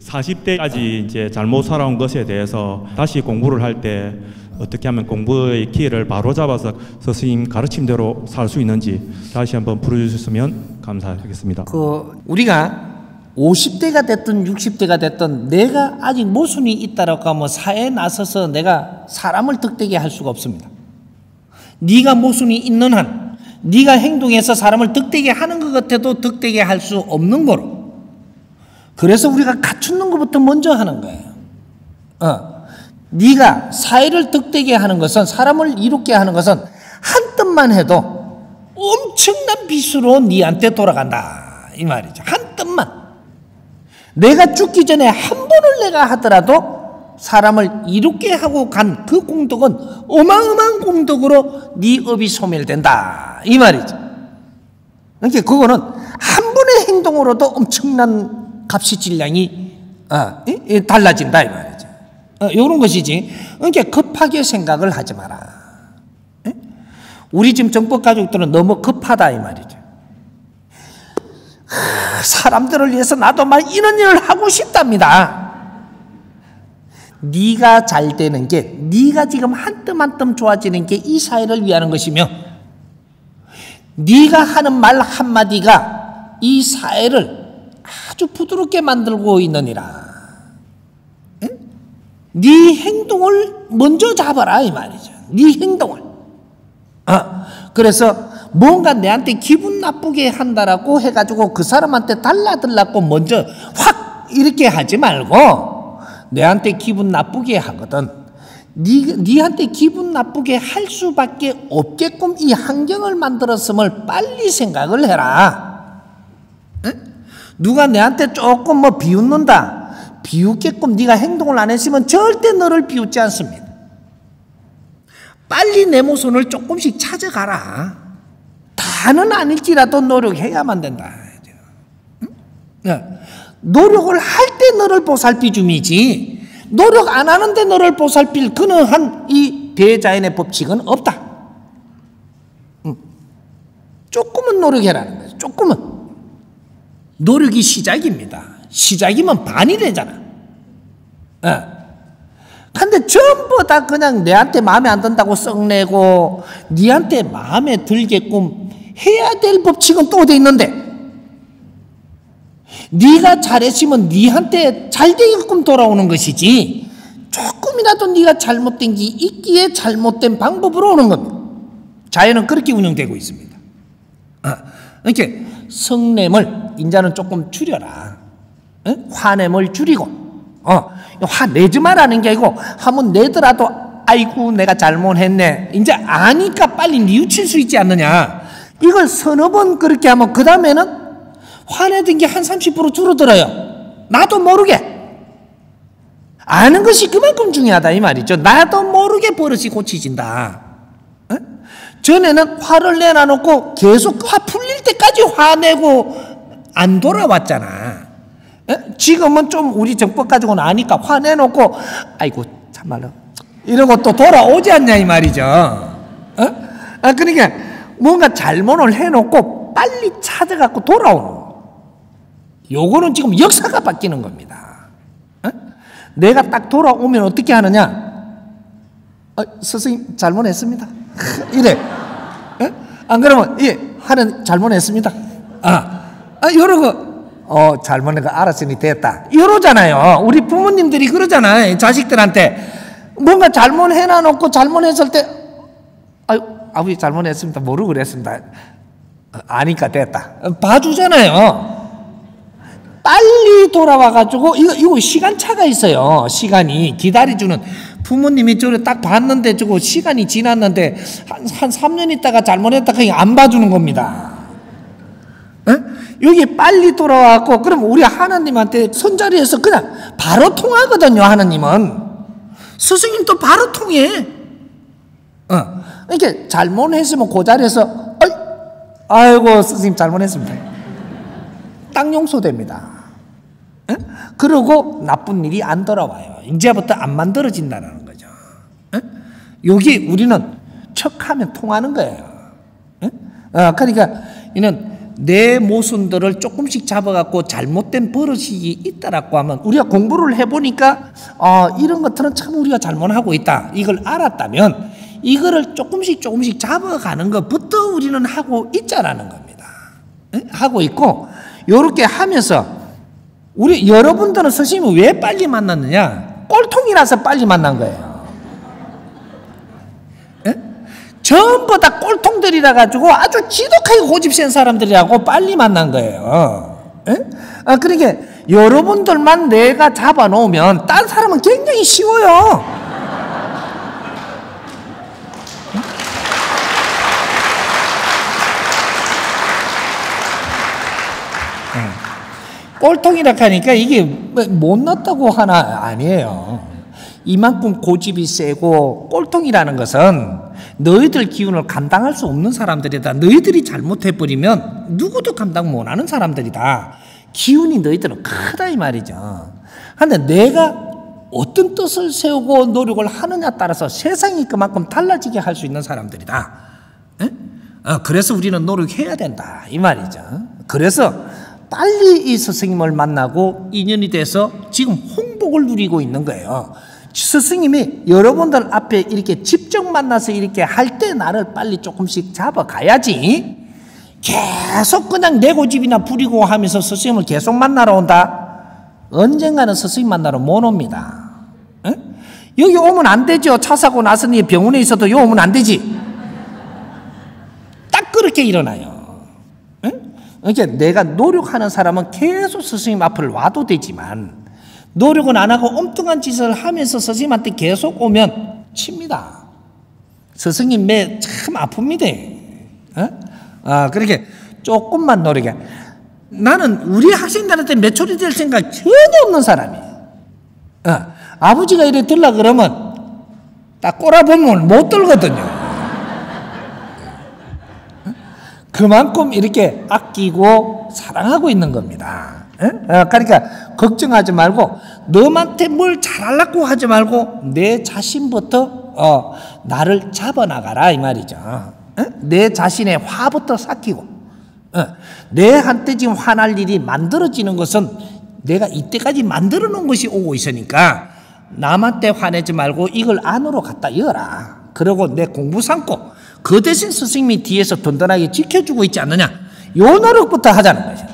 40대까지 이제 잘못 살아온 것에 대해서 다시 공부를 할 때 어떻게 하면 공부의 기회를 바로 잡아서 스승님 가르침대로 살 수 있는지 다시 한번 풀어주셨으면 감사하겠습니다. 우리가 50대가 됐든 60대가 됐든 내가 아직 모순이 있다라고 하면 사회에 나서서 내가 사람을 득되게 할 수가 없습니다. 네가 모순이 있는 한 네가 행동해서 사람을 득되게 하는 것 같아도 득되게 할 수 없는 거로. 그래서 우리가 갖추는 것부터 먼저 하는 거예요. 네가 사회를 득되게 하는 것은, 사람을 이롭게 하는 것은 한 뜸만 해도 엄청난 빚으로 네한테 돌아간다 이 말이죠. 한 뜸만. 내가 죽기 전에 한 번을 내가 하더라도 사람을 이롭게 하고 간 그 공덕은 어마어마한 공덕으로 네 업이 소멸된다 이 말이죠. 그러니까 그거는 한 번의 행동으로도 엄청난 값이 질량이 달라진다 이 말이죠. 이런 것이지. 그러니까 급하게 생각을 하지 마라. 우리 지금 정법 가족들은 너무 급하다 이 말이죠. 사람들을 위해서 나도 막 이런 일을 하고 싶답니다. 네가 잘 되는 게, 네가 지금 한 뜸 한 뜸 좋아지는 게 이 사회를 위하는 것이며, 네가 하는 말 한마디가 이 사회를 아주 부드럽게 만들고 있느니라. 네 행동을 먼저 잡아라 이 말이죠. 네 행동을. 그래서 뭔가 내한테 기분 나쁘게 한다라고 해가지고 그 사람한테 달라들라고 먼저 확 이렇게 하지 말고, 내한테 기분 나쁘게 하거든 네한테 기분 나쁘게 할 수밖에 없게끔 이 환경을 만들었음을 빨리 생각을 해라. 누가 내한테 조금 뭐 비웃는다, 비웃게끔 네가 행동을 안 했으면 절대 너를 비웃지 않습니다. 빨리 내 모습을 조금씩 찾아가라. 다는 아닐지라도 노력해야만 된다. 노력을 할 때 너를 보살피 줌이지, 노력 안 하는데 너를 보살필 그러한 이 대자연의 법칙은 없다. 조금은 노력해라는 거죠. 조금은. 노력이 시작입니다. 시작이면 반이 되잖아. 근데 전부 다 그냥 내한테 마음에 안 든다고 썩내고 네한테 마음에 들게끔 해야 될 법칙은 또 돼 있는데, 네가 잘했으면 네한테 잘 되게끔 돌아오는 것이지, 조금이라도 네가 잘못된 게 있기에 잘못된 방법으로 오는 겁니다. 자연은 그렇게 운영되고 있습니다. 이렇게 성냄을 인자는 조금 줄여라. 화냄을 줄이고, 화내지 말라는 게 아니고, 한번 내더라도 아이고 내가 잘못했네, 이제 아니까 빨리 뉘우칠 수 있지 않느냐. 이걸 서너 번 그렇게 하면 그 다음에는 화내던 게 한 30% 줄어들어요. 나도 모르게. 아는 것이 그만큼 중요하다 이 말이죠. 나도 모르게 버릇이 고치진다. 전에는 화를 내놔놓고 계속 화 풀릴 때까지 화내고 안 돌아왔잖아. 지금은 좀 우리 정법 가지고는 아니까 화내놓고 아이고 참말로 이러고 또 돌아오지 않냐 이 말이죠. 그러니까 뭔가 잘못을 해놓고 빨리 찾아갖고 돌아오는 거. 요거는 지금 역사가 바뀌는 겁니다. 내가 딱 돌아오면 어떻게 하느냐. 스승님 잘못했습니다. 이래. 안 그러면 하는 잘못했습니다. 이러고 잘못한 거 알았으니 됐다 이러잖아요. 우리 부모님들이 그러잖아요. 자식들한테 뭔가 잘못해놔놓고 잘못했을 때 아버지 잘못했습니다. 모르고 그랬습니다. 아니까 됐다 봐주잖아요. 빨리 돌아와가지고 이거 시간차가 있어요. 시간이 기다려주는. 부모님이 저를 딱 봤는데 저거 시간이 지났는데 한 3년 있다가 잘못했다 그냥 안 봐주는 겁니다. 여기 빨리 돌아왔고, 그럼 우리 하나님한테 손자리에서 그냥 바로 통하거든요. 하나님은 스승님도 바로 통해. 이렇게 잘못했으면 그 자리에서 아이고 스승님 잘못했습니다. 딱 용서됩니다. 그러고 나쁜 일이 안 돌아와요. 이제부터 안 만들어진다는 거죠. 여기 우리는 척하면 통하는 거예요. 그러니까 이는 내 모순들을 조금씩 잡아갖고 잘못된 버릇이 있다라고 하면 우리가 공부를 해보니까 이런 것들은 참 우리가 잘못하고 있다. 이걸 알았다면 이거를 조금씩 잡아가는 것부터 우리는 하고 있자라는 겁니다. 하고 있고 이렇게 하면서 여러분들은 선생님을 왜 빨리 만났느냐? 꼴통이라서 빨리 만난 거예요. 전부 다 꼴통들이라 가지고 아주 지독하게 고집 센 사람들이라고 빨리 만난 거예요. 그러니까 여러분들만 내가 잡아놓으면 딴 사람은 굉장히 쉬워요. 꼴통이라 하니까 이게 못났다고 하나 아니에요. 이만큼 고집이 세고 꼴통이라는 것은 너희들 기운을 감당할 수 없는 사람들이다. 너희들이 잘못해버리면 누구도 감당 못하는 사람들이다. 기운이 너희들은 크다 이 말이죠. 그런데 내가 어떤 뜻을 세우고 노력을 하느냐에 따라서 세상이 그만큼 달라지게 할 수 있는 사람들이다. 그래서 우리는 노력해야 된다 이 말이죠. 그래서 빨리 이 스승님을 만나고 인연이 돼서 지금 홍복을 누리고 있는 거예요. 스승님이 여러분들 앞에 이렇게 직접 만나서 이렇게 할 때 나를 빨리 조금씩 잡아가야지 계속 그냥 내 고집이나 부리고 하면서 스승님을 계속 만나러 온다? 언젠가는 스승님 만나러 못 옵니다. 여기 오면 안 되죠. 차 사고 나서니 병원에 있어도 여기 오면 안 되지. 딱 그렇게 일어나요. 그러니까 내가 노력하는 사람은 계속 스승님 앞을 와도 되지만 노력은 안 하고 엉뚱한 짓을 하면서 스승님한테 계속 오면 칩니다. 스승님 매 참 아픕니다. 그렇게 조금만 노력해. 나는 우리 학생들한테 매초리 될 생각 전혀 없는 사람이에요. 아버지가 이래 들라 그러면 딱 꼬라보면 못 들거든요. 그만큼 이렇게 아끼고 사랑하고 있는 겁니다. 그러니까 걱정하지 말고 너한테 뭘 잘하려고 하지 말고 내 자신부터 나를 잡아나가라 이 말이죠. 내 자신의 화부터 삭히고 내한테 지금 화날 일이 만들어지는 것은 내가 이때까지 만들어 놓은 것이 오고 있으니까 남한테 화내지 말고 이걸 안으로 갖다 열어라. 그리고 내 공부 삼고 그 대신 스승님이 뒤에서 든든하게 지켜주고 있지 않느냐. 요 노력부터 하자는 거죠.